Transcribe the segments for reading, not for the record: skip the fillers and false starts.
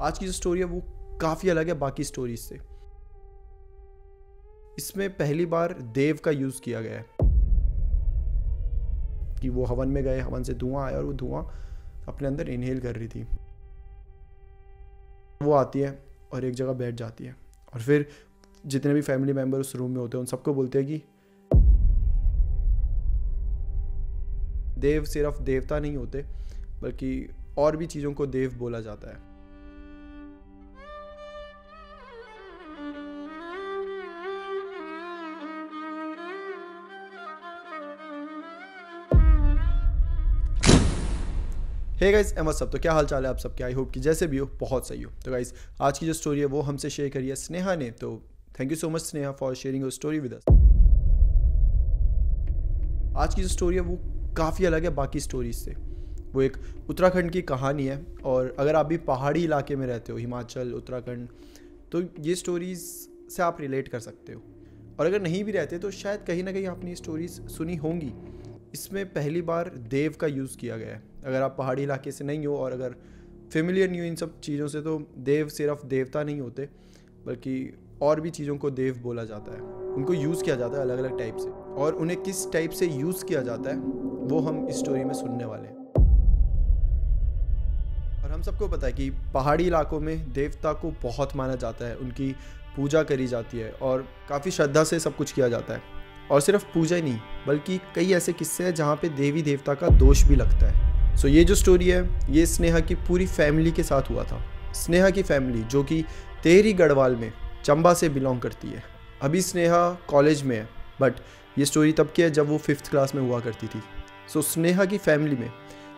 आज की जो स्टोरी है वो काफ़ी अलग है बाकी स्टोरीज से। इसमें पहली बार देव का यूज़ किया गया है कि वो हवन में गए, हवन से धुआं आया और वो धुआं अपने अंदर इनहेल कर रही थी। वो आती है और एक जगह बैठ जाती है और फिर जितने भी फैमिली मेम्बर उस रूम में होते हैं उन सबको बोलते हैं कि देव सिर्फ देवता नहीं होते बल्कि और भी चीज़ों को देव बोला जाता है। हे गाइस एम सब, तो क्या हाल चाल है आप सबके? आई होप कि जैसे भी हो बहुत सही हो। तो गाइस आज की जो स्टोरी है वो हमसे शेयर करी है स्नेहा ने, तो thank you so much Sneha for sharing your story with us. आज की जो स्टोरी है वो काफ़ी अलग है बाकी स्टोरीज से। वो एक उत्तराखंड की कहानी है और अगर आप भी पहाड़ी इलाके में रहते हो, हिमाचल, उत्तराखंड, तो ये स्टोरीज से आप रिलेट कर सकते हो। और अगर नहीं भी रहते तो शायद कहीं ना कहीं आपने ये स्टोरीज सुनी होंगी। इसमें पहली बार देव का यूज़ किया गया है। अगर आप पहाड़ी इलाके से नहीं हो और अगर फेमिलियर नहीं हो इन सब चीज़ों से, तो देव सिर्फ देवता नहीं होते बल्कि और भी चीज़ों को देव बोला जाता है। उनको यूज़ किया जाता है अलग अलग टाइप से, और उन्हें किस टाइप से यूज़ किया जाता है वो हम इस स्टोरी में सुनने वाले हैं। और हम सबको पता है कि पहाड़ी इलाकों में देवता को बहुत माना जाता है, उनकी पूजा करी जाती है और काफ़ी श्रद्धा से सब कुछ किया जाता है। और सिर्फ पूजा ही नहीं बल्कि कई ऐसे किस्से हैं जहाँ पे देवी देवता का दोष भी लगता है। सो ये जो स्टोरी है ये स्नेहा की पूरी फैमिली के साथ हुआ था। स्नेहा की फैमिली जो कि टेहरी गढ़वाल में चंबा से बिलोंग करती है। अभी स्नेहा कॉलेज में है, बट ये स्टोरी तब की है जब वो 5th क्लास में हुआ करती थी। सो स्नेहा की फैमिली में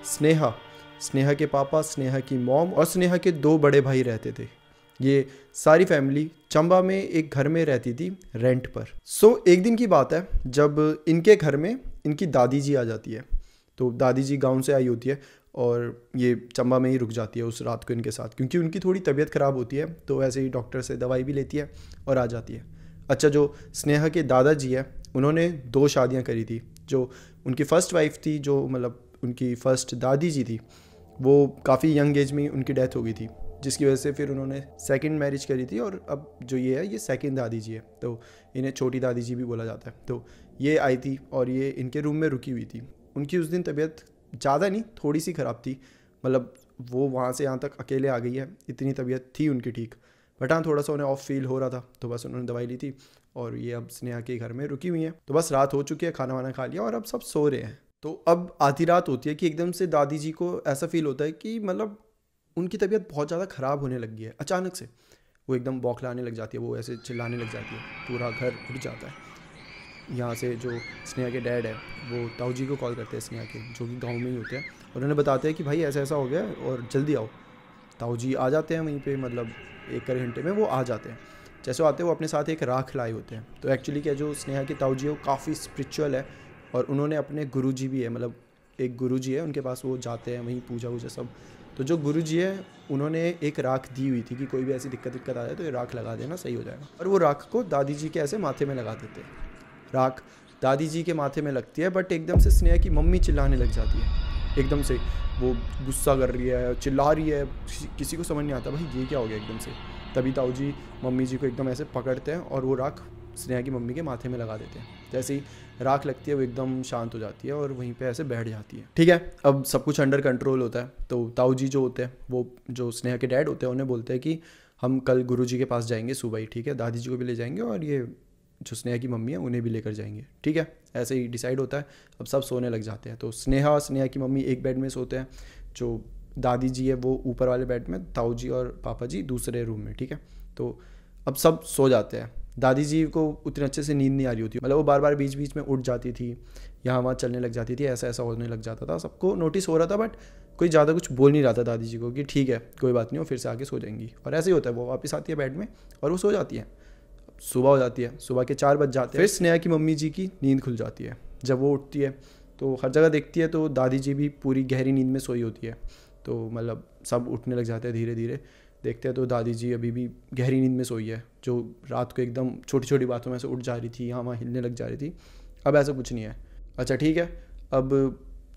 स्नेहा के पापा, स्नेहा की मॉम और स्नेहा के 2 बड़े भाई रहते थे। ये सारी फैमिली चंबा में एक घर में रहती थी रेंट पर। सो एक दिन की बात है जब इनके घर में इनकी दादी जी आ जाती है। तो दादी जी गांव से आई होती है और ये चंबा में ही रुक जाती है उस रात को इनके साथ, क्योंकि उनकी थोड़ी तबीयत ख़राब होती है। तो ऐसे ही डॉक्टर से दवाई भी लेती है और आ जाती है। अच्छा, जो स्नेहा के दादाजी है उन्होंने 2 शादियाँ करी थी। जो उनकी फ़र्स्ट वाइफ थी, जो मतलब उनकी फ़र्स्ट दादी जी थी, वो काफ़ी यंग एज में उनकी डेथ हो गई थी, जिसकी वजह से फिर उन्होंने सेकंड मैरिज करी थी। और अब जो ये है ये सेकंड दादी जी है, तो इन्हें छोटी दादी जी भी बोला जाता है। तो ये आई थी और ये इनके रूम में रुकी हुई थी। उनकी उस दिन तबीयत ज़्यादा नहीं, थोड़ी सी ख़राब थी, मतलब वो वहाँ से यहाँ तक अकेले आ गई है, इतनी तबीयत थी उनकी ठीक। बट हाँ, थोड़ा सा उन्हें ऑफ फील हो रहा था, तो बस उन्होंने दवाई ली थी और ये अब स्नेहा के घर में रुकी हुई हैं। तो बस रात हो चुकी है, खाना वाना खा लिया और अब सब सो रहे हैं। तो अब आधी रात होती है कि एकदम से दादी जी को ऐसा फील होता है कि मतलब उनकी तबीयत बहुत ज़्यादा ख़राब होने लग गई है। अचानक से वो एकदम बौखलाने लग जाती है, वो ऐसे चिल्लाने लग जाती है, पूरा घर उठ जाता है। यहाँ से जो स्नेहा के डैड है वो ताऊ जी को कॉल करते हैं, स्नेहा के, जो कि गांव में ही होते हैं, और उन्हें बताते हैं कि भाई ऐसा ऐसा हो गया और जल्दी आओ। ताऊ जी आ जाते हैं वहीं पे, मतलब 1 घंटे में वो आ जाते हैं। जैसे वो आते हैं वो अपने साथ एक राख लाए होते हैं। तो एक्चुअली क्या, जो स्नेहा के ताऊ जी है वो काफ़ी स्पिरिचुअल है और उन्होंने अपने गुरुजी भी है, मतलब एक गुरुजी है उनके पास, वो जाते हैं वहीं पूजा वूजा सब। तो जो गुरुजी है उन्होंने एक राख दी हुई थी कि कोई भी ऐसी दिक्कत आ जाए तो ये राख लगा देना, सही हो जाएगा। और वो राख को दादी जी के ऐसे माथे में लगा देते हैं। राख दादी जी के माथे में लगती है, बट एकदम से स्नेहा की मम्मी चिल्लाने लग जाती है। एकदम से वो गुस्सा कर रही है, चिल्ला रही है, किसी को समझ नहीं आता भाई ये क्या हो गया एकदम से। तभी ताऊ जी मम्मी जी को एकदम ऐसे पकड़ते हैं और वो राख स्नेहा की मम्मी के माथे में लगा देते हैं। जैसे ही राख लगती है वो एकदम शांत हो जाती है और वहीं पे ऐसे बैठ जाती है। ठीक है, अब सब कुछ अंडर कंट्रोल होता है। तो ताऊ जी जो होते हैं, वो जो स्नेहा के डैड होते हैं, उन्हें बोलते हैं कि हम कल गुरुजी के पास जाएंगे सुबह ही, ठीक है, दादी जी को भी ले जाएंगे और ये जो स्नेहा की मम्मी है उन्हें भी लेकर जाएंगे। ठीक है, ऐसे ही डिसाइड होता है। अब सब सोने लग जाते हैं। तो स्नेहा की मम्मी एक बेड में सोते हैं, जो दादी जी है वो ऊपर वाले बेड में, ताऊ जी और पापा जी दूसरे रूम में। ठीक है, तो अब सब सो जाते हैं। दादी जी को उतने अच्छे से नींद नहीं आ रही होती, मतलब वो बार बार बीच बीच में उठ जाती थी, यहाँ वहाँ चलने लग जाती थी, ऐसा ऐसा होने लग जाता था। सबको नोटिस हो रहा था, बट कोई ज़्यादा कुछ बोल नहीं रहा था दादी जी को कि ठीक है कोई बात नहीं, वो फिर से आके सो जाएंगी। और ऐसे ही होता है, वो वापस आती है बेड में और वो सो जाती है। सुबह हो जाती है, सुबह के 4 बज जाते हैं। फिर स्नेहा की मम्मी जी की नींद खुल जाती है। जब वो उठती है तो हर जगह देखती है तो दादी जी भी पूरी गहरी नींद में सोई होती है। तो मतलब सब उठने लग जाते हैं धीरे धीरे। देखते हैं तो दादी जी अभी भी गहरी नींद में सोई है, जो रात को एकदम छोटी छोटी बातों में से उठ जा रही थी, यहाँ वहाँ हिलने लग जा रही थी। अब ऐसा कुछ नहीं है। अच्छा ठीक है, अब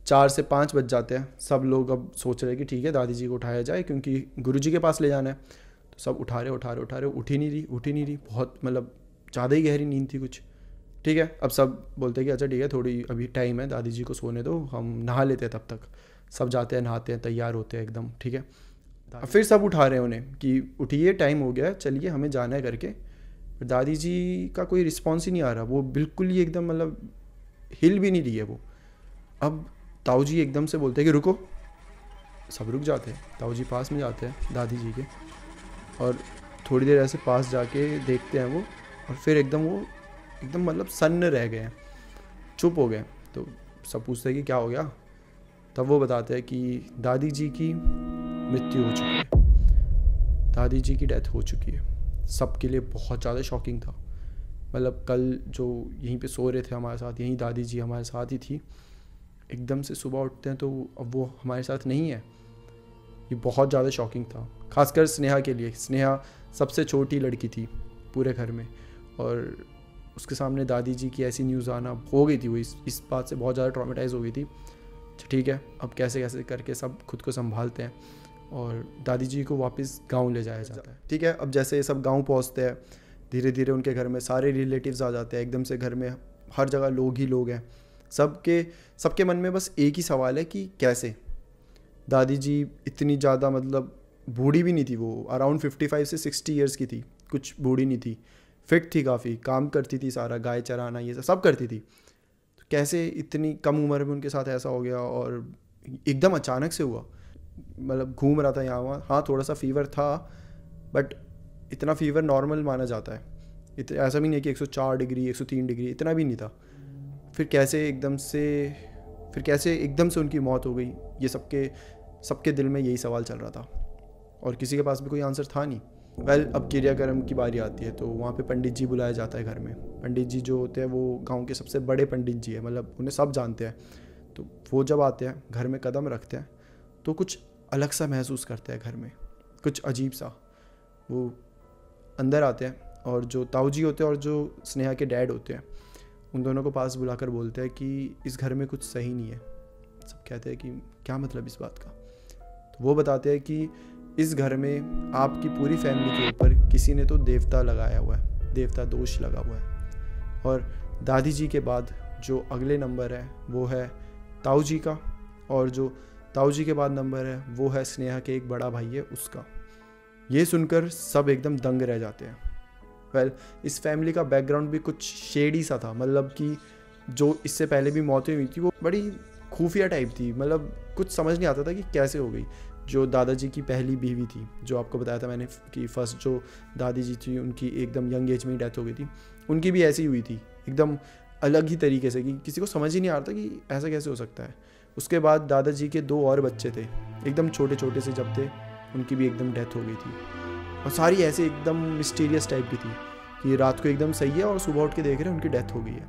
4 से 5 बज जाते हैं। सब लोग अब सोच रहे हैं कि ठीक है दादी जी को उठाया जाए क्योंकि गुरुजी के पास ले जाना है। तो सब उठा रहे, उठ ही नहीं रही। बहुत मतलब ज़्यादा ही गहरी नींद थी कुछ। ठीक है, अब सब बोलते हैं कि अच्छा ठीक है, थोड़ी अभी टाइम है, दादी जी को सोने दो, हम नहा लेते हैं। तब तक सब जाते हैं, नहाते हैं, तैयार होते हैं एकदम। ठीक है, अब फिर सब उठा रहे हैं उन्हें कि उठिए, टाइम हो गया, चलिए हमें जाना है करके। दादी जी का कोई रिस्पॉन्स ही नहीं आ रहा, वो बिल्कुल ही एकदम मतलब हिल भी नहीं रही है वो। अब ताऊ जी एकदम से बोलते हैं कि रुको। सब रुक जाते हैं, ताऊ जी पास में जाते हैं दादी जी के और थोड़ी देर ऐसे पास जाके देखते हैं वो, और फिर एकदम वो एकदम मतलब सन्न रह गए हैं, चुप हो गए। तो सब पूछते हैं कि क्या हो गया। तब वो बताते हैं कि दादी जी की मृत्यु हो चुकी है, दादी जी की डेथ हो चुकी है। सबके लिए बहुत ज़्यादा शॉकिंग था। मतलब कल जो यहीं पे सो रहे थे हमारे साथ, यहीं दादी जी हमारे साथ ही थी, एकदम से सुबह उठते हैं तो अब वो हमारे साथ नहीं है। ये बहुत ज़्यादा शॉकिंग था, खासकर स्नेहा के लिए। स्नेहा सबसे छोटी लड़की थी पूरे घर में, और उसके सामने दादी जी की ऐसी न्यूज़ आना, हो गई थी वो इस बात से बहुत ज़्यादा ट्रॉमेटाइज़ हो गई थी। ठीक है, अब कैसे कैसे करके सब खुद को संभालते हैं और दादी जी को वापस गांव ले जाया जाता है। ठीक है, अब जैसे सब गांव पहुंचते हैं, धीरे धीरे उनके घर में सारे रिलेटिव्स आ जाते हैं। एकदम से घर में हर जगह लोग ही लोग हैं। सबके मन में बस एक ही सवाल है कि कैसे। दादी जी इतनी ज़्यादा मतलब बूढ़ी भी नहीं थी, वो अराउंड 55 से 60 ईयर्स की थी, कुछ बूढ़ी नहीं थी, फिट थी, काफ़ी काम करती थी, सारा गाय चराना ये सब करती थी। तो कैसे इतनी कम उम्र में उनके साथ ऐसा हो गया, और एकदम अचानक से हुआ। मतलब घूम रहा था यहाँ वहाँ, हाँ थोड़ा सा फीवर था, बट इतना फीवर नॉर्मल माना जाता है। ऐसा भी नहीं है कि 104 डिग्री 103 डिग्री, इतना भी नहीं था। फिर कैसे एकदम से उनकी मौत हो गई, ये सबके दिल में यही सवाल चल रहा था, और किसी के पास भी कोई आंसर था नहीं। अब क्रियाक्रम की बारी आती है, तो वहाँ पे पंडित जी बुलाया जाता है घर में। पंडित जी जो होते हैं वो गांव के सबसे बड़े पंडित जी है, मतलब उन्हें सब जानते हैं। तो वो जब आते हैं, घर में कदम रखते हैं, तो कुछ अलग सा महसूस करते हैं घर में, कुछ अजीब सा। वो अंदर आते हैं, और जो ताऊ जी होते हैं और जो स्नेहा के डैड होते हैं, उन दोनों को पास बुलाकर बोलते हैं कि इस घर में कुछ सही नहीं है। सब कहते हैं कि क्या मतलब इस बात का। तो वो बताते हैं कि इस घर में आपकी पूरी फैमिली के ऊपर किसी ने तो देवता लगाया हुआ है, देवता दोष लगा हुआ है। और दादी जी के बाद जो अगले नंबर है वो है ताऊ जी का, और जो ताऊ जी के बाद नंबर है वो है स्नेहा के एक बड़ा भाई है उसका। ये सुनकर सब एकदम दंग रह जाते हैं। इस फैमिली का बैकग्राउंड भी कुछ शेडी सा था, मतलब कि जो इससे पहले भी मौतें हुई थी वो बड़ी खुफिया टाइप थी, मतलब कुछ समझ नहीं आता था कि कैसे हो गई। जो दादाजी की पहली बीवी थी, जो आपको बताया था मैंने कि फर्स्ट जो दादी जी थी उनकी एकदम यंग एज में ही डेथ हो गई थी, उनकी भी ऐसी हुई थी, एकदम अलग ही तरीके से, कि किसी को समझ ही नहीं आ रहा था कि ऐसा कैसे हो सकता है। उसके बाद दादाजी के 2 और बच्चे थे, एकदम छोटे छोटे से जब थे, उनकी भी एकदम डेथ हो गई थी। और सारी ऐसे एकदम मिस्टीरियस टाइप की थी कि रात को एकदम सही है और सुबह उठ के देख रहे हैं उनकी डेथ हो गई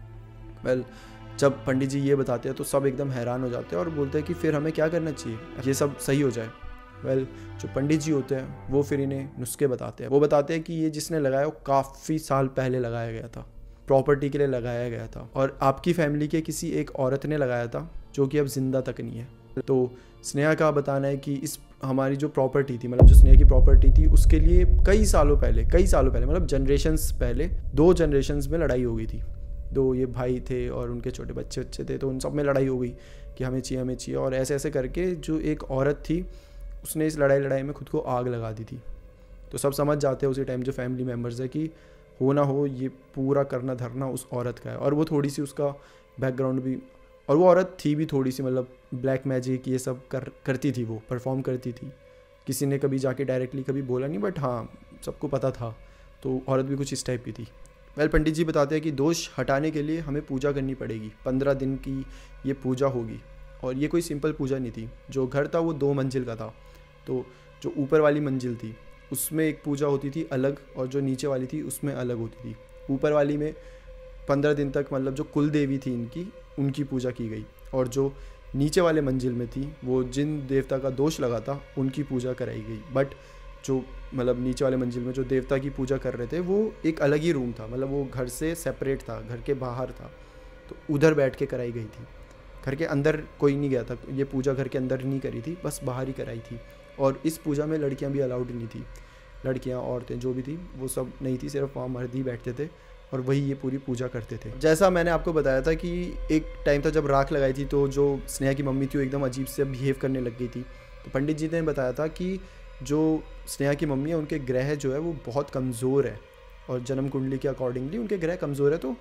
है। जब पंडित जी ये बताते हैं तो सब एकदम हैरान हो जाते हैं और बोलते हैं कि फिर हमें क्या करना चाहिए, ये सब सही हो जाए। जो पंडित जी होते हैं वो फिर इन्हें नुस्खे बताते हैं। वो बताते हैं कि ये जिसने लगाया वो काफ़ी साल पहले लगाया गया था, प्रॉपर्टी के लिए लगाया गया था, और आपकी फैमिली के किसी एक औरत ने लगाया था जो कि अब जिंदा तक नहीं है। तो स्नेहा का बताना है कि इस हमारी जो प्रॉपर्टी थी, मतलब जो स्नेहा की प्रॉपर्टी थी, उसके लिए कई सालों पहले मतलब जनरेशन्स पहले 2 जनरेशन्स में लड़ाई हो गई थी। 2 ये भाई थे और उनके छोटे बच्चे थे, तो उन सब में लड़ाई हो गई कि हमें चाहिए। और ऐसे ऐसे करके जो एक औरत थी उसने इस लड़ाई में खुद को आग लगा दी थी। तो सब समझ जाते हैं उसी टाइम जो फैमिली मेम्बर्स है कि हो ना हो ये पूरा करना धरना उस औरत का है। और वो थोड़ी सी उसका बैकग्राउंड भी, और वो औरत थी भी थोड़ी सी मतलब ब्लैक मैजिक ये सब करती थी, वो परफॉर्म करती थी। किसी ने कभी जाके डायरेक्टली कभी बोला नहीं, बट हाँ सबको पता था। तो औरत भी कुछ इस टाइप की थी। पंडित जी बताते हैं कि दोष हटाने के लिए हमें पूजा करनी पड़ेगी, 15 दिन की ये पूजा होगी। और ये कोई सिंपल पूजा नहीं थी। जो घर था वो 2 मंजिल का था, तो जो ऊपर वाली मंजिल थी उसमें एक पूजा होती थी अलग, और जो नीचे वाली थी उसमें अलग होती थी। ऊपर वाली में 15 दिन तक मतलब जो कुल देवी थी उनकी पूजा की गई, और जो नीचे वाले मंजिल में थी वो जिन देवता का दोष लगा था उनकी पूजा कराई गई। बट जो मतलब नीचे वाले मंजिल में जो देवता की पूजा कर रहे थे वो एक अलग ही रूम था, मतलब वो घर से सेपरेट था, घर के बाहर था, तो उधर बैठ के कराई गई थी। घर के अंदर कोई नहीं गया था, ये पूजा घर के अंदर नहीं करी थी, बस बाहर ही कराई थी। और इस पूजा में लड़कियां भी अलाउड नहीं थी, लड़कियां औरतें जो भी थी वो सब नहीं थी, सिर्फ वहाँ मर्द ही बैठते थे और वही ये पूरी पूजा करते थे। जैसा मैंने आपको बताया था कि एक टाइम था जब राख लगाई थी तो जो स्नेहा की मम्मी थी वो एकदम अजीब से बिहेव करने लग गई थी। तो पंडित जी ने बताया था कि जो स्नेहा की मम्मी है उनके ग्रह जो है वो बहुत कमज़ोर है, और जन्म कुंडली के अकॉर्डिंगली उनके ग्रह कमज़ोर है, तो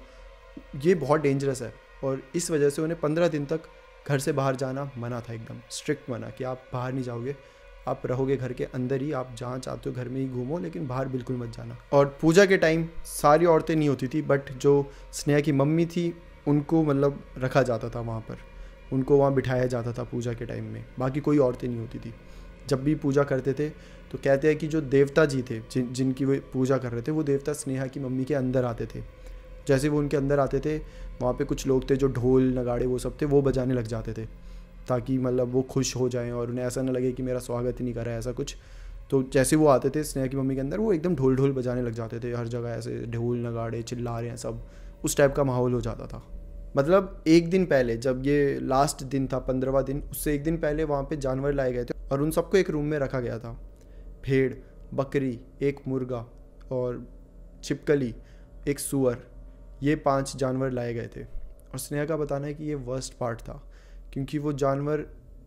ये बहुत डेंजरस है। और इस वजह से उन्हें 15 दिन तक घर से बाहर जाना मना था, एकदम स्ट्रिक्ट मना कि आप बाहर नहीं जाओगे, आप रहोगे घर के अंदर ही, आप जहाँ चाहते हो घर में ही घूमो, लेकिन बाहर बिल्कुल मत जाना। और पूजा के टाइम सारी औरतें नहीं होती थी, बट जो स्नेहा की मम्मी थी उनको मतलब रखा जाता था वहाँ पर, उनको वहाँ बिठाया जाता था पूजा के टाइम में, बाकी कोई औरतें नहीं होती थी। जब भी पूजा करते थे तो कहते हैं कि जो देवता जी थे जिनकी वो पूजा कर रहे थे, वो देवता स्नेहा की मम्मी के अंदर आते थे। जैसे वो उनके अंदर आते थे, वहाँ पे कुछ लोग थे जो ढोल नगाड़े वो सब थे वो बजाने लग जाते थे, ताकि मतलब वो खुश हो जाएं और उन्हें ऐसा ना लगे कि मेरा स्वागत ही नहीं कर रहा है, ऐसा कुछ। तो जैसे वो आते थे स्नेहा की मम्मी के अंदर, वो एकदम ढोल ढोल बजाने लग जाते थे, हर जगह ऐसे ढोल नगाड़े चिल्ला रहे हैं सब, उस टाइप का माहौल हो जाता था। मतलब एक दिन पहले, जब ये लास्ट दिन था 15वां दिन, उससे एक दिन पहले वहाँ पे जानवर लाए गए थे और उन सबको एक रूम में रखा गया था। भेड़, बकरी, एक मुर्गा और छिपकली, एक सूअर, ये 5 जानवर लाए गए थे। और स्नेहा का बताना है कि ये वर्स्ट पार्ट था, क्योंकि वो जानवर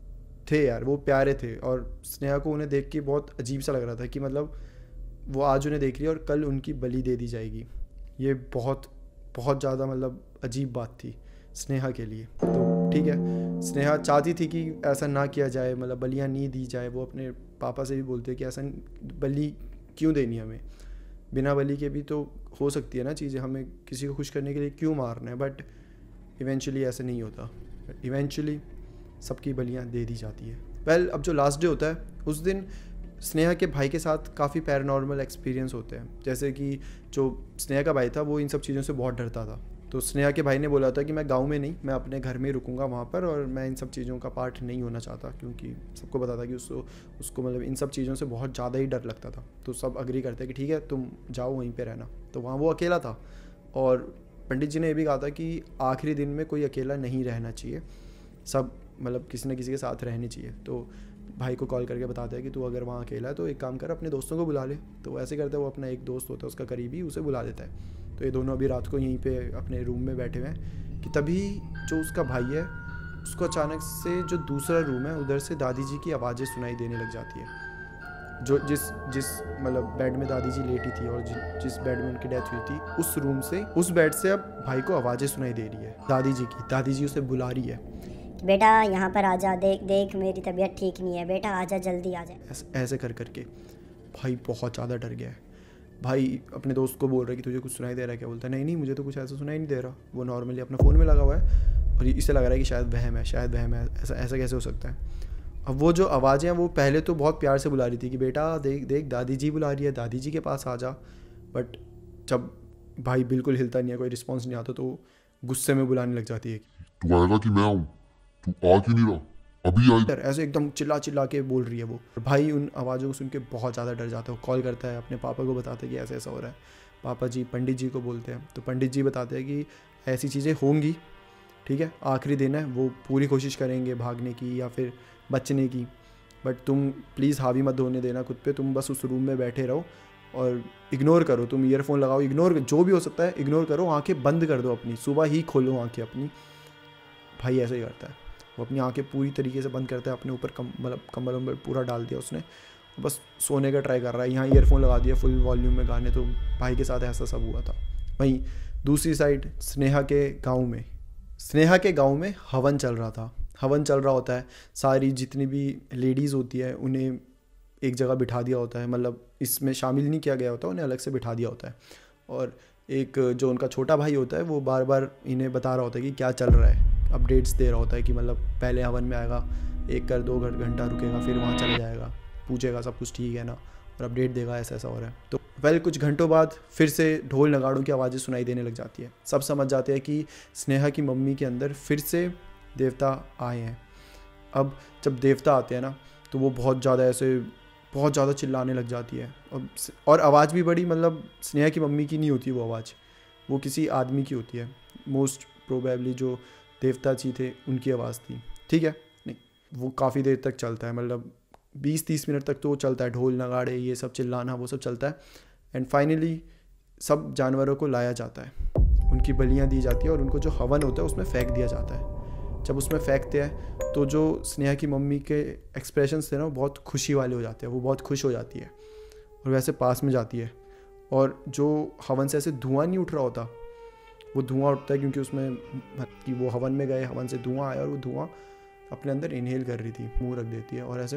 थे यार, वो प्यारे थे और स्नेहा को उन्हें देख के बहुत अजीब सा लग रहा था कि मतलब वो आज उन्हें देख रही है और कल उनकी बलि दे दी जाएगी। ये बहुत बहुत ज़्यादा मतलब अजीब बात थी स्नेहा के लिए। तो ठीक है, स्नेहा चाहती थी कि ऐसा ना किया जाए, मतलब बलियाँ नहीं दी जाए। वो अपने पापा से भी बोलते हैं कि ऐसा बलि क्यों देनी हमें, बिना बलि के भी तो हो सकती है ना चीज़ें, हमें किसी को खुश करने के लिए क्यों मारना है। बट इवेंचुअली ऐसा नहीं होता, इवेंचुअली सबकी बलियाँ दे दी जाती है। वेल, अब जो लास्ट डे होता है उस दिन स्नेहा के भाई के साथ काफ़ी पैरानॉर्मल एक्सपीरियंस होते हैं। जैसे कि जो स्नेहा का भाई था वो इन सब चीज़ों से बहुत डरता था, तो स्नेहा के भाई ने बोला था कि मैं गांव में नहीं, मैं अपने घर में ही रुकूंगा वहाँ पर, और मैं इन सब चीज़ों का पार्ट नहीं होना चाहता, क्योंकि सबको पता था कि उसको मतलब इन सब चीज़ों से बहुत ज़्यादा ही डर लगता था। तो सब अग्री करते हैं कि ठीक है तुम जाओ वहीं पर रहना। तो वहाँ वो अकेला था, और पंडित जी ने ये भी कहा था कि आखिरी दिन में कोई अकेला नहीं रहना चाहिए, सब मतलब किसी न किसी के साथ रहनी चाहिए। तो भाई को कॉल करके बताते हैं कि तू अगर वहाँ अकेला है तो एक काम कर, अपने दोस्तों को बुला ले। तो वो ऐसे करता है, वो अपना एक दोस्त होता है उसका करीबी, उसे बुला देता है। तो ये दोनों अभी रात को यहीं पे अपने रूम में बैठे हुए हैं कि तभी जो उसका भाई है उसको अचानक से जो दूसरा रूम है उधर से दादी जी की आवाज़ें सुनाई देने लग जाती है। जो जिस मतलब बेड में दादी जी लेटी थी और जिस बेड में उनकी डेथ हुई थी, उस रूम से, उस बेड से अब भाई को आवाज़ें सुनाई दे रही है दादी जी की। दादी जी उसे बुला रही है, बेटा यहाँ पर आजा, देख देख मेरी तबीयत ठीक नहीं है, बेटा आजा जल्दी आजा। ऐसे कर करके भाई बहुत ज़्यादा डर गया है। भाई अपने दोस्त को बोल रहा है कि तुझे कुछ सुनाई दे रहा है क्या? बोलता है नहीं नहीं मुझे तो कुछ ऐसा सुनाई नहीं दे रहा। वो नॉर्मली अपना फ़ोन में लगा हुआ है और इसे लग रहा है कि शायद वहम है, शायद वहम है, ऐसा ऐसा कैसे हो सकता है। अब वो जो आवाज़ें हैं वो पहले तो बहुत प्यार से बुला रही थी कि बेटा देख देख दादी जी बुला रही है, दादी जी के पास आ जा। बट जब भाई बिल्कुल हिलता नहीं है, कोई रिस्पॉन्स नहीं आता, तो गुस्से में बुलाने लग जाती है, तू आएगा कि मैं आऊँ, तू आ क्यों नहीं रहा, अभी आई। ऐसे एकदम चिल्ला चिल्ला के बोल रही है वो। भाई उन आवाज़ों को सुन के बहुत ज़्यादा डर जाता है। वो कॉल करता है अपने पापा को, बताते हैं कि ऐसा ऐसा हो रहा है। पापा जी पंडित जी को बोलते हैं, तो पंडित जी बताते हैं कि ऐसी चीज़ें होंगी, ठीक है, आखिरी दिन है, वो पूरी कोशिश करेंगे भागने की या फिर बचने की, बट तुम प्लीज़ हावी मत होने देना खुद पे, तुम बस उस रूम में बैठे रहो और इग्नोर करो, तुम ईयरफोन लगाओ, इग्नोर जो भी हो सकता है इग्नोर करो, आंखें बंद कर दो अपनी, सुबह ही खोलो आंखें अपनी। भाई ऐसे ही करता है, वो अपनी आंखें पूरी तरीके से बंद करता है, अपने ऊपर मतलब कम्बल पूरा डाल दिया उसने, बस सोने का ट्राई कर रहा है। यहाँ ईयरफोन लगा दिया फुल वॉल्यूम में गाने, तो भाई के साथ ऐसा सब हुआ था। वहीं दूसरी साइड स्नेहा के गाँव में हवन चल रहा था। हवन चल रहा होता है, सारी जितनी भी लेडीज़ होती है उन्हें एक जगह बिठा दिया होता है, मतलब इसमें शामिल नहीं किया गया होता, उन्हें अलग से बिठा दिया होता है। और एक जो उनका छोटा भाई होता है वो बार बार इन्हें बता रहा होता है कि क्या चल रहा है, अपडेट्स दे रहा होता है कि मतलब पहले हवन में आएगा, 1-2 घंटा रुकेगा, फिर वहाँ चले जाएगा, पूछेगा सब कुछ ठीक है ना, और अपडेट देगा ऐसा ऐसा हो रहा है। तो कुछ घंटों बाद फिर से ढोल नगाड़ों की आवाज़ें सुनाई देने लग जाती है। सब समझ जाते हैं कि स्नेहा की मम्मी के अंदर फिर से देवता आए हैं। अब जब देवता आते हैं ना तो वो बहुत ज़्यादा चिल्लाने लग जाती है, और आवाज़ भी बड़ी, मतलब स्नेहा की मम्मी की नहीं होती वो आवाज़, वो किसी आदमी की होती है। मोस्ट प्रोबेबली जो देवता जी थे उनकी आवाज़ थी, ठीक है। नहीं, वो काफ़ी देर तक चलता है, मतलब 20-30 मिनट तक तो वो चलता है, ढोल नगाड़े ये सब चिल्लाना वो सब चलता है। एंड फाइनली सब जानवरों को लाया जाता है, उनकी बलियाँ दी जाती है और उनको जो हवन होता है उसमें फेंक दिया जाता है। जब उसमें फेंकते हैं तो जो स्नेहा की मम्मी के एक्सप्रेशंस थे ना वो बहुत खुशी वाले हो जाते हैं, वो बहुत खुश हो जाती है और वैसे पास में जाती है और जो हवन से ऐसे धुआं नहीं उठ रहा होता, वो धुआं उठता है क्योंकि उसमें कि वो हवन में गए, हवन से धुआं आया और वो धुआं अपने अंदर इनहेल कर रही थी, मुंह रख देती है और ऐसे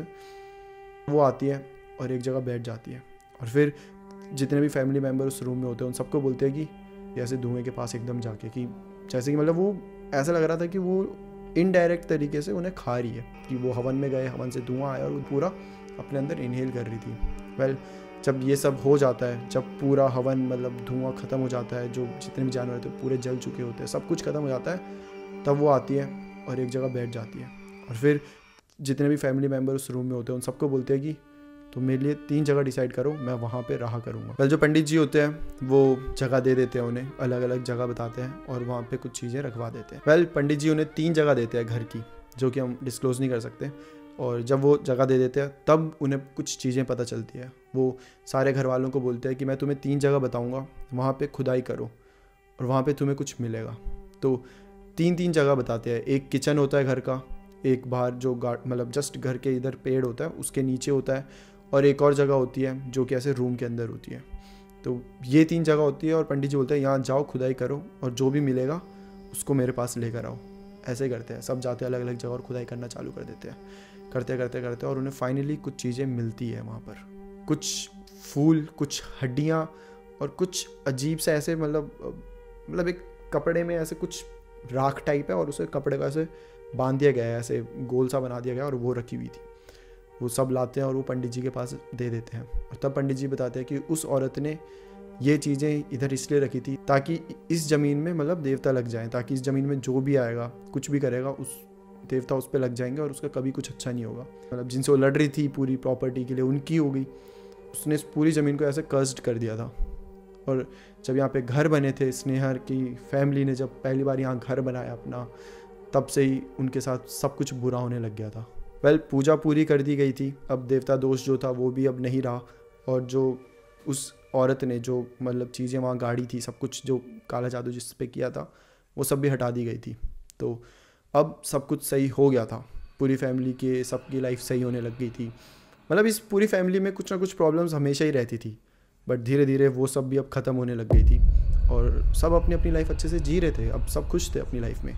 वो आती है और एक जगह बैठ जाती है। और फिर जितने भी फैमिली मेम्बर उस रूम में होते हैं उन सबको बोलते हैं कि ऐसे धुएं के पास एकदम जाके, कि जैसे कि मतलब वो ऐसा लग रहा था कि वो इनडायरेक्ट तरीके से उन्हें खा रही है, कि वो हवन में गए, हवन से धुआं आया और वो पूरा अपने अंदर इनहेल कर रही थी। जब ये सब हो जाता है, जब पूरा हवन मतलब धुआं ख़त्म हो जाता है, जो जितने भी जानवर थे पूरे जल चुके होते हैं, सब कुछ ख़त्म हो जाता है, तब वो आती है और एक जगह बैठ जाती है। और फिर जितने भी फैमिली मेम्बर उस रूम में होते हैं उन सबको बोलते हैं कि तो मेरे लिए 3 जगह डिसाइड करो, मैं वहाँ पे रहा करूँगा। जो पंडित जी होते हैं वो जगह दे देते हैं, उन्हें अलग अलग जगह बताते हैं और वहाँ पे कुछ चीज़ें रखवा देते हैं। पंडित जी उन्हें 3 जगह देते हैं घर की, जो कि हम डिस्क्लोज़ नहीं कर सकते। और जब वो जगह दे देते हैं तब उन्हें कुछ चीज़ें पता चलती है। वो सारे घर वालों को बोलते हैं कि मैं तुम्हें 3 जगह बताऊँगा, वहाँ पर खुदाई करो और वहाँ पर तुम्हें कुछ मिलेगा। तो 3 जगह बताते हैं। एक किचन होता है घर का, एक बाहर जो मतलब जस्ट घर के इधर पेड़ होता है उसके नीचे होता है, और एक और जगह होती है जो कि ऐसे रूम के अंदर होती है। तो ये 3 जगह होती है और पंडित जी बोलते हैं यहाँ जाओ, खुदाई करो और जो भी मिलेगा उसको मेरे पास लेकर आओ। ऐसे ही करते हैं, सब जाते हैं अलग अलग जगह और खुदाई करना चालू कर देते हैं, करते और उन्हें फाइनली कुछ चीज़ें मिलती है वहाँ पर। कुछ फूल, कुछ हड्डियाँ और कुछ अजीब से ऐसे मतलब एक कपड़े में ऐसे कुछ राख टाइप है और उसे कपड़े को ऐसे बांध दिया गया है, ऐसे गोल सा बना दिया गया और वो रखी हुई थी। वो सब लाते हैं और वो पंडित जी के पास दे देते हैं। और तब पंडित जी बताते हैं कि उस औरत ने ये चीज़ें इधर इसलिए रखी थी ताकि इस ज़मीन में मतलब देवता लग जाएं, ताकि इस ज़मीन में जो भी आएगा कुछ भी करेगा उस देवता उस पर लग जाएंगे और उसका कभी कुछ अच्छा नहीं होगा। मतलब जिनसे वो लड़ रही थी पूरी प्रॉपर्टी के लिए, उनकी हो गई। उसने इस पूरी ज़मीन को ऐसे कर्स्ड कर दिया था। और जब यहाँ पे घर बने थे, स्नेहा की फैमिली ने जब पहली बार यहाँ घर बनाया अपना, तब से ही उनके साथ सब कुछ बुरा होने लग गया था। पूजा पूरी कर दी गई थी, अब देवता दोष जो था वो भी अब नहीं रहा, और जो उस औरत ने जो मतलब चीज़ें वहाँ गाड़ी थी, सब कुछ जो काला जादू जिस पे किया था वो सब भी हटा दी गई थी। तो अब सब कुछ सही हो गया था, पूरी फैमिली के सबकी लाइफ सही होने लग गई थी। मतलब इस पूरी फैमिली में कुछ ना कुछ प्रॉब्लम्स हमेशा ही रहती थी, बट धीरे धीरे वो सब भी अब ख़त्म होने लग गई थी और सब अपनी अपनी लाइफ अच्छे से जी रहे थे। अब सब खुश थे अपनी लाइफ में।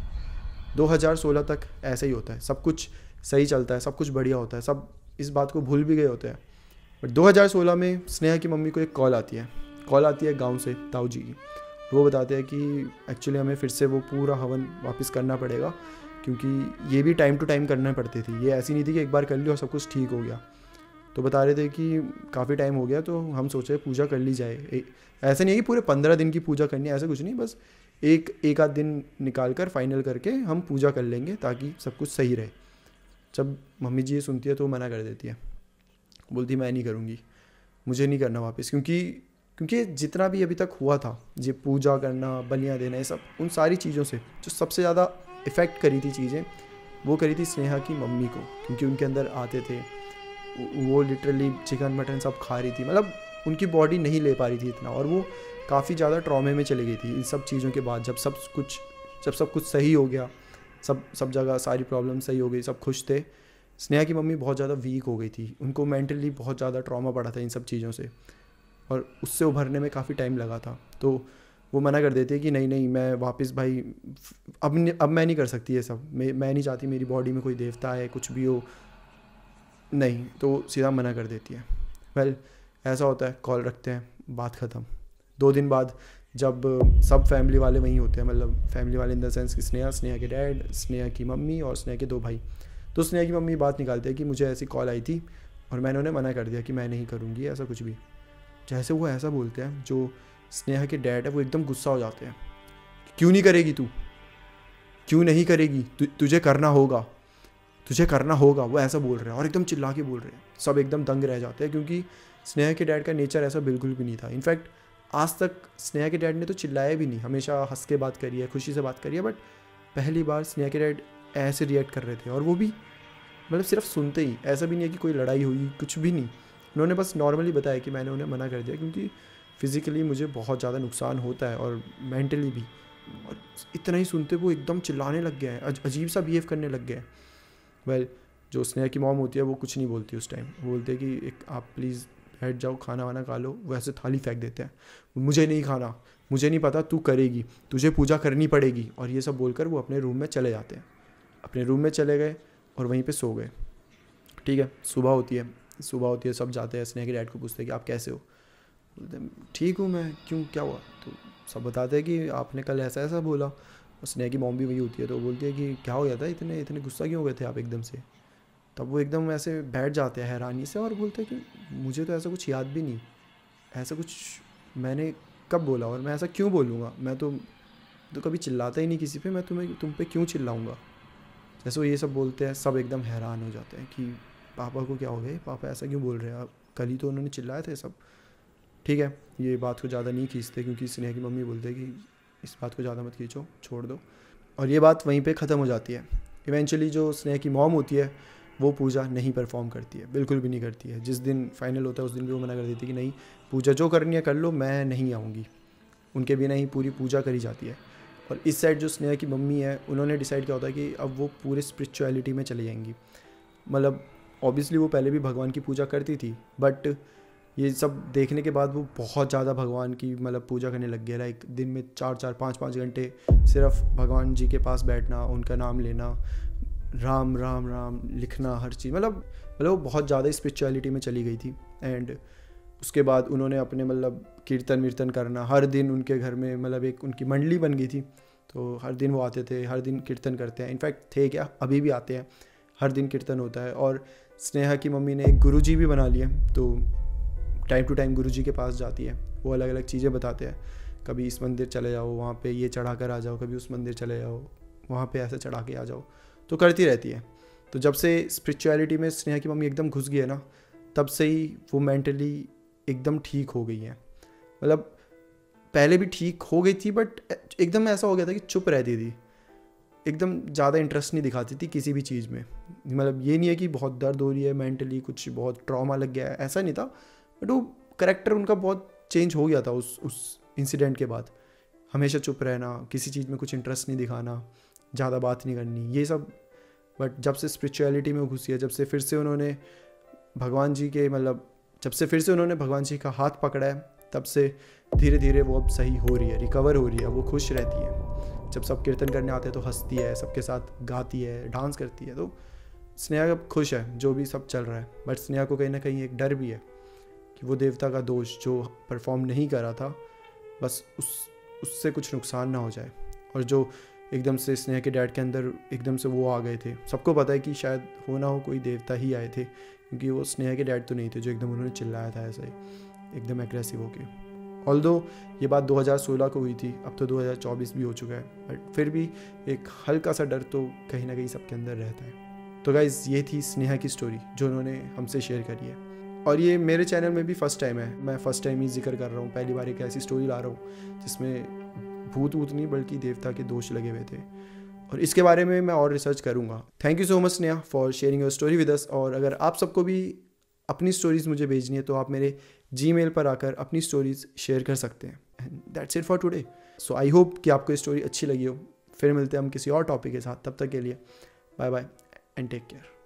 2016 तक ऐसा ही होता है, सब कुछ सही चलता है, सब कुछ बढ़िया होता है, सब इस बात को भूल भी गए होते हैं। बट 2016 में स्नेहा की मम्मी को एक कॉल आती है गांव से, ताऊ जी की। वो बताते हैं कि एक्चुअली हमें फिर से वो पूरा हवन वापस करना पड़ेगा, क्योंकि ये भी टाइम टू टाइम करना पड़ती थी, ये ऐसी नहीं थी कि एक बार कर लिया और सब कुछ ठीक हो गया। तो बता रहे थे कि काफ़ी टाइम हो गया तो हम सोचे पूजा कर ली जाए। ऐसा नहीं है कि पूरे 15 दिन की पूजा करनी है, ऐसा कुछ नहीं, बस एक आध दिन निकाल कर फाइनल करके हम पूजा कर लेंगे ताकि सब कुछ सही रहे। जब मम्मी जी ये सुनती है तो मना कर देती है, बोलती मैं नहीं करूँगी, मुझे नहीं करना वापस, क्योंकि जितना भी अभी तक हुआ था, ये पूजा करना, बलियाँ देना, ये सब, उन सारी चीज़ों से जो सबसे ज़्यादा इफ़ेक्ट करी थी चीज़ें, वो करी थी स्नेहा की मम्मी को, क्योंकि उनके अंदर आते थे वो लिटरली चिकन मटन सब खा रही थी, मतलब उनकी बॉडी नहीं ले पा रही थी इतना, और वो काफ़ी ज़्यादा ट्रॉमे में चली गई थी इन सब चीज़ों के बाद। जब सब कुछ सही हो गया, सब जगह सारी प्रॉब्लम सही हो गई, सब खुश थे, स्नेहा की मम्मी बहुत ज़्यादा वीक हो गई थी, उनको मेंटली बहुत ज़्यादा ट्रॉमा पड़ा था इन सब चीज़ों से, और उससे उभरने में काफ़ी टाइम लगा था। तो वो मना कर देते कि नहीं मैं वापस भाई अब मैं नहीं कर सकती ये सब, मैं नहीं चाहती मेरी बॉडी में कोई देवता है, कुछ भी हो, नहीं, तो सीधा मना कर देती है। ऐसा होता है, कॉल रखते हैं, बात ख़त्म। 2 दिन बाद जब सब फैमिली वाले वहीं होते हैं, मतलब फैमिली वाले इन द सेंस कि स्नेहा के डैड, स्नेहा की मम्मी और स्नेहा के 2 भाई, तो स्नेहा की मम्मी बात निकालते हैं कि मुझे ऐसी कॉल आई थी और मैंने उन्हें मना कर दिया कि मैं नहीं करूँगी ऐसा कुछ भी। जैसे वो ऐसा बोलते हैं, जो स्नेहा के डैड है वो एकदम गुस्सा हो जाते हैं, क्यों नहीं करेगी तू, क्यों नहीं करेगी, तुझे करना होगा, वो ऐसा बोल रहे हैं और एकदम चिल्ला के बोल रहे हैं। सब एकदम दंग रह जाते हैं, क्योंकि स्नेहा के डैड का नेचर ऐसा बिल्कुल भी नहीं था। इनफैक्ट आज तक स्नेहा के डैड ने तो चिल्लाया भी नहीं, हमेशा हंस के बात करी है, खुशी से बात करी है, बट पहली बार स्नेहा के डैड ऐसे रिएक्ट कर रहे थे, और वो भी मतलब सिर्फ सुनते ही, ऐसा भी नहीं है कि कोई लड़ाई हुई, कुछ भी नहीं। उन्होंने बस नॉर्मली बताया कि मैंने उन्हें मना कर दिया क्योंकि फ़िज़िकली मुझे बहुत ज़्यादा नुकसान होता है और मेंटली भी। और इतना ही सुनते वो एकदम चिल्लाने लग गए हैं, अजीब सा बिहेव करने लग गए हैं। वेल, जो स्नेहा की मॉम होती है वो कुछ नहीं बोलती उस टाइम, वो बोलते हैं कि एक आप प्लीज़ बैठ जाओ, खाना वाना खा लो। वो ऐसे थाली फेंक देते हैं, मुझे नहीं खाना, मुझे नहीं पता, तू करेगी, तुझे पूजा करनी पड़ेगी, और ये सब बोलकर वो अपने रूम में चले जाते हैं। अपने रूम में चले गए और वहीं पे सो गए। ठीक है, सुबह होती है, सब जाते हैं, स्नेहा के डैड को पूछते हैं कि आप कैसे हो। बोलते हैं ठीक हूँ मैं, क्यों, क्या हुआ? तो सब बताते हैं कि आपने कल ऐसा ऐसा बोला। और स्नेहा की मॉम भी वही होती है, तो वो बोलती है कि क्या हो गया था, इतने गुस्सा क्यों हो गए थे आप एकदम से? तब वो एकदम ऐसे बैठ जाते हैं हैरानी से और बोलते हैं कि मुझे तो ऐसा कुछ याद भी नहीं, ऐसा कुछ मैंने कब बोला, और मैं ऐसा क्यों बोलूँगा, मैं तो कभी चिल्लाता ही नहीं किसी पे, मैं तुम पे क्यों चिल्लाऊँगा? जैसे वो ये सब बोलते हैं, सब एकदम हैरान हो जाते हैं कि पापा को क्या हो गया, पापा ऐसा क्यों बोल रहे हैं, कल ही तो उन्होंने चिल्लाए थे सब। ठीक है, ये बात को ज़्यादा नहीं खींचते क्योंकि स्नेहा की मम्मी बोलते हैं कि इस बात को ज़्यादा मत खींचो, छोड़ दो, और ये बात वहीं पे ख़त्म हो जाती है। इवेंचुअली जो स्नेहा की मॉम होती है वो पूजा नहीं परफॉर्म करती है, बिल्कुल भी नहीं करती है। जिस दिन फाइनल होता है उस दिन भी वो मना कर देती है कि नहीं, पूजा जो करनी है कर लो, मैं नहीं आऊँगी। उनके बिना ही पूरी पूजा करी जाती है। और इस साइड जो स्नेहा की मम्मी है, उन्होंने डिसाइड किया होता है कि अब वो पूरे स्पिरिचुअलिटी में चली जाएंगी। मतलब ऑब्वियसली वो पहले भी भगवान की पूजा करती थी, बट ये सब देखने के बाद वो बहुत ज़्यादा भगवान की मतलब पूजा करने लग गया। लाइक दिन में 4-4 5-5 घंटे सिर्फ भगवान जी के पास बैठना, उनका नाम लेना, राम राम राम लिखना, हर चीज़, मतलब वो बहुत ज़्यादा स्पिरिचुअलिटी में चली गई थी। एंड उसके बाद उन्होंने अपने मतलब कीर्तन वीर्तन करना हर दिन, उनके घर में मतलब एक उनकी मंडली बन गई थी, तो हर दिन वो आते थे, हर दिन कीर्तन करते हैं। इनफैक्ट थे क्या, अभी भी आते हैं, हर दिन कीर्तन होता है। और स्नेहा की मम्मी ने एक गुरुजी भी बना लिया, तो टाइम टू टाइम गुरुजी के पास जाती है, वो अलग अलग चीज़ें बताते हैं, कभी इस मंदिर चले जाओ, वहाँ पे ये चढ़ा कर आ जाओ, कभी उस मंदिर चले जाओ, वहाँ पे ऐसे चढ़ा के आ जाओ, तो करती रहती है। तो जब से स्पिरिचुअलिटी में स्नेहा की मम्मी एकदम घुस गई है ना, तब से ही वो मेंटली एकदम ठीक हो गई है। मतलब पहले भी ठीक हो गई थी, बट एकदम ऐसा हो गया था कि चुप रहती थी, एकदम ज़्यादा इंटरेस्ट नहीं दिखाती थी किसी भी चीज़ में। मतलब ये नहीं है कि बहुत दर्द हो रही है मेंटली, कुछ बहुत ट्रॉमा लग गया है, ऐसा नहीं था, बट वो करेक्टर उनका बहुत चेंज हो गया था उस इंसिडेंट के बाद। हमेशा चुप रहना, किसी चीज़ में कुछ इंटरेस्ट नहीं दिखाना, ज़्यादा बात नहीं करनी, ये सब। बट जब से स्पिरिचुअलिटी में घुसी है, जब से फिर से उन्होंने भगवान जी के मतलब जब से फिर से उन्होंने भगवान जी का हाथ पकड़ा है, तब से धीरे धीरे वो अब सही हो रही है, रिकवर हो रही है, वो खुश रहती है। जब सब कीर्तन करने आते हैं तो हंसती है, सबके साथ गाती है, डांस करती है। तो स्नेहा अब खुश है जो भी सब चल रहा है। बट स्नेहा को कहीं ना कहीं एक डर भी है कि वो देवता का दोष जो परफॉर्म नहीं करा था, बस उससे कुछ नुकसान ना हो जाए। और जो एकदम से स्नेहा के डैड के अंदर एकदम से वो आ गए थे, सबको पता है कि शायद हो ना हो कोई देवता ही आए थे, क्योंकि वो स्नेहा के डैड तो नहीं थे जो एकदम उन्होंने चिल्लाया था ऐसा ही एकदम एग्रेसिव होके। ऑल्दो ये बात 2016 को हुई थी, अब तो 2024 भी हो चुका है, बट फिर भी एक हल्का सा डर तो कहीं ना कहीं सबके अंदर रहता है। तो गाइज़, ये थी स्नेहा की स्टोरी जो उन्होंने हमसे शेयर करी है, और ये मेरे चैनल में भी फर्स्ट टाइम है। मैं फर्स्ट टाइम ही जिक्र कर रहा हूँ, पहली बार एक ऐसी स्टोरी ला रहा हूँ जिसमें भूत वूत नहीं बल्कि देवता के दोष लगे हुए थे, और इसके बारे में मैं और रिसर्च करूँगा। Thank you so much Sneha for sharing your story with us. और अगर आप सबको भी अपनी स्टोरीज़ मुझे भेजनी है तो आप मेरे Gmail पर आकर अपनी स्टोरीज़ शेयर कर सकते हैं। And that's it for today. So I hope कि आपको ये स्टोरी अच्छी लगी हो। फिर मिलते हैं हम किसी और टॉपिक के साथ, तब तक के लिए bye bye and take care.